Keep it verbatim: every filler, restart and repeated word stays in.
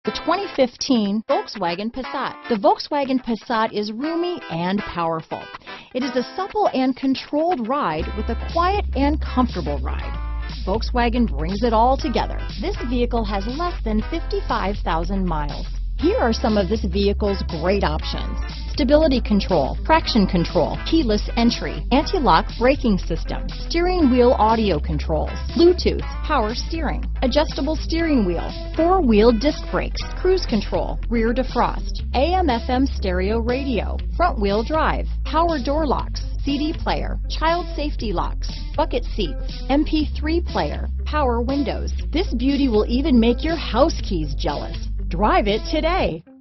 The twenty fifteen Volkswagen Passat. The Volkswagen Passat is roomy and powerful. It is a supple and controlled ride with a quiet and comfortable ride. Volkswagen brings it all together. This vehicle has less than fifty-five thousand miles. Here are some of this vehicle's great options: stability control, traction control, keyless entry, anti-lock braking system, steering wheel audio controls, Bluetooth, power steering, adjustable steering wheel, four-wheel disc brakes, cruise control, rear defrost, A M F M stereo radio, front-wheel drive, power door locks, C D player, child safety locks, bucket seats, M P three player, power windows. This beauty will even make your house keys jealous. Drive it today.